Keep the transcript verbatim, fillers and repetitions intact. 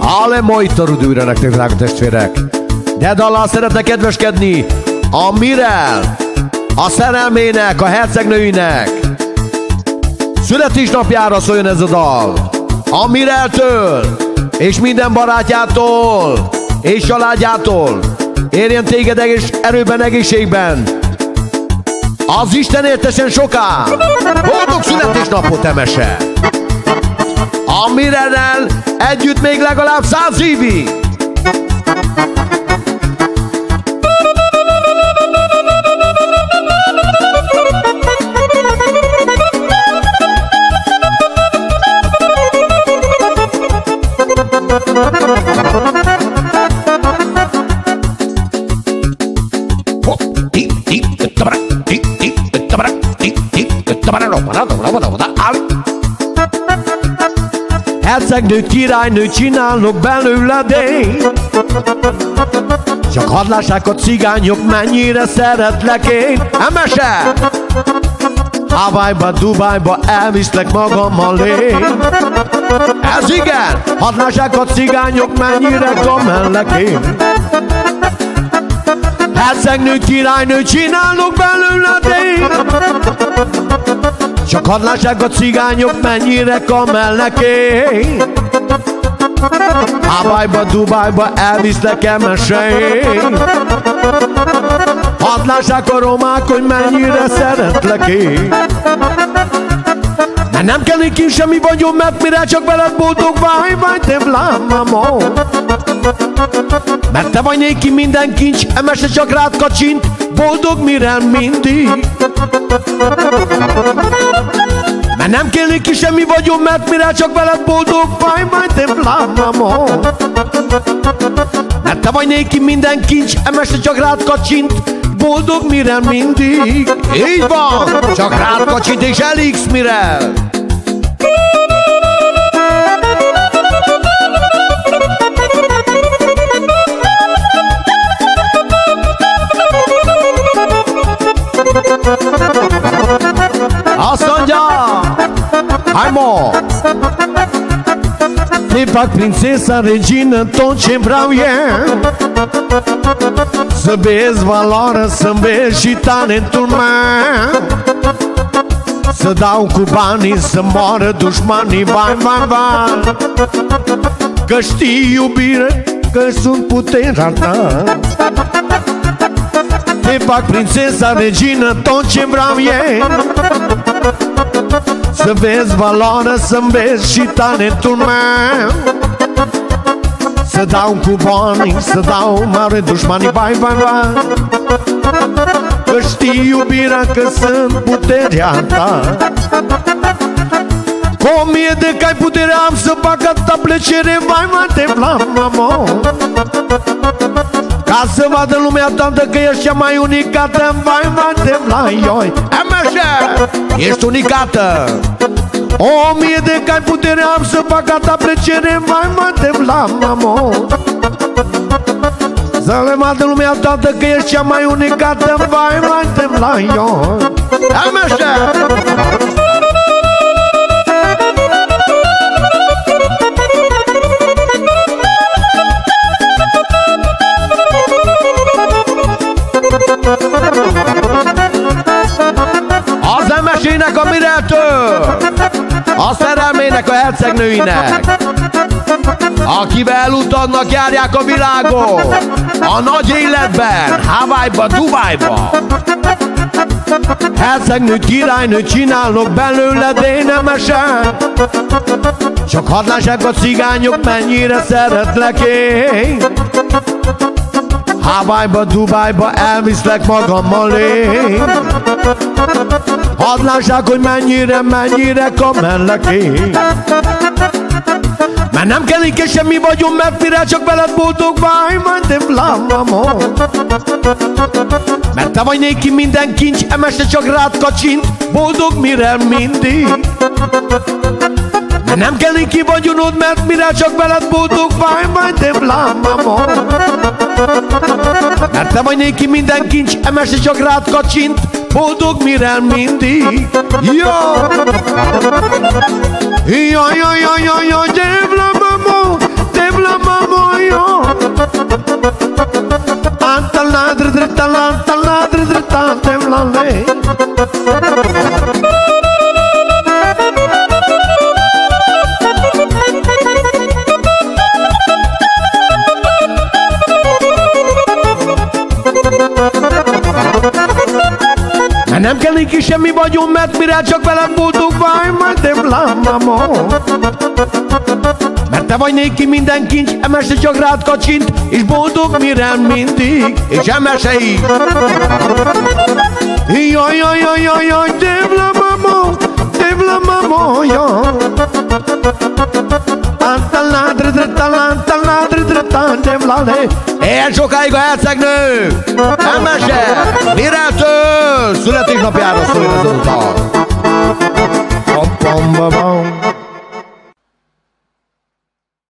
Ale mai tarud újra nektek, drága testvérek. De dallal szeretne kedveskedni a Mirel, a szerelmének, a hercegnőinek születésnapjára szóljon ez a dal. A Mireltől és minden barátjától és családjától érjen téged egész erőben, egészségben, az Isten éltesen soká. Boldog születésnapot, Emese! A Mirellel együtt még legalább száz évig! Hercegnő, királynő, csinálok belőled én. Csak hadd lássák a cigányok, mennyire szeretlek én. Emese! Hawaii-ba, Dubájba elviszlek magammal én. Ez igen! Hadd lássák a cigányok, mennyire kamellek én. Hercegnő, királynő, csinálok belőled én. Csak hadd lássák a cigányok, mennyire kamellek én. Hawaii-ba, Dubájba elviszlek, Emese én. Hadd lássák a romák, hogy mennyire szeretlek én. Mert nem kell néki semmi vagyom, mert mire csak veled boldog vagy, vagy te vlámamó. Mert te vagy néki minden kincs, Emese csak rád kacsint, boldog Mirel mindig. Mert nem kell néki semmi vagyom, mert mire csak veled boldog vagy, vagy te vlámamó. Mert te vagy néki minden kincs, Emese csak rád kacsint, boldog Mirel mindig. Így van, csak rád kacsint és elégsz, Mirel. Azt mondja, Haimo, te fac prințesa, regină, tot ce vreau eu. Să vezi valoarea, să-mi vezi și talentul meu. Să dau cu banii, să moară dușmanii, vai, vai, vai. Că știi, iubire, că sunt puterea ta. Te fac prințesa, regină, tot ce vreau eu. Să vezi valoarea, să-mi vezi și talentul meu. Să dau cu banii, să dau mare dușmanii, vai, vai, vai. Că știi, iubirea, că sunt puterea ta. Cu o mie de cai putere am să fac atâta plăcere, vai, vai, te blamamo. Ca să vadă lumea toată că ești cea mai unicată, vai, vai, te blaioi. Emese, ești unicată. O mie de cai putere am să fac atâta plăcere, vai, vai, te blamamo. Să le vadă lumea toată că ești cea mai unicată, vai, vai, te blaioi. Emese. Az Emesének, a Mireltől, a szerelmének, a hercegnőinek, akivel utadnak, járják a világon, a nagy életben, Hawaii-ba, Dubájba. Hercegnő, királynő, csinálok belőled én, Emese. Csak hadd lássák a cigányok, mennyire szeretlek én. Hawaii-ba, Dubájba elviszlek magammal én. Hadd lássák, hogy mennyire, mennyire kamellek én. Mert nem kell néki semmi vagyom, mert mire csak veled boldog vagy, majd te vlámamó. Mert te vagy néki minden kincs, Emese csak rád kacsint, boldog Mirel mindig. Mert nem kell néki vagyonod, mert mire csak veled boldog vagy, majd te vlámamó. Mert te vagy néki minden kincs, Emese csak rád kacsint, boldog Mirel mindig. Jó! Jaj, jaj, jaj, jaj, jaj, te vlámamó, te vlámamó. Nem kell neki semmi vagyon, mert mire csak velem boldog vagy, majd nem lámama. Mert te vagy néki minden kincs, emese csak rád kacsint, és boldog mire mindig, és emese így. Jaj, jaj, jaj, jaj, jaj, devla mama, devla mama, jaj. Él sokáig a hercegnő! Emese! Mireltől! Születésnapjára szóljon ez a dal!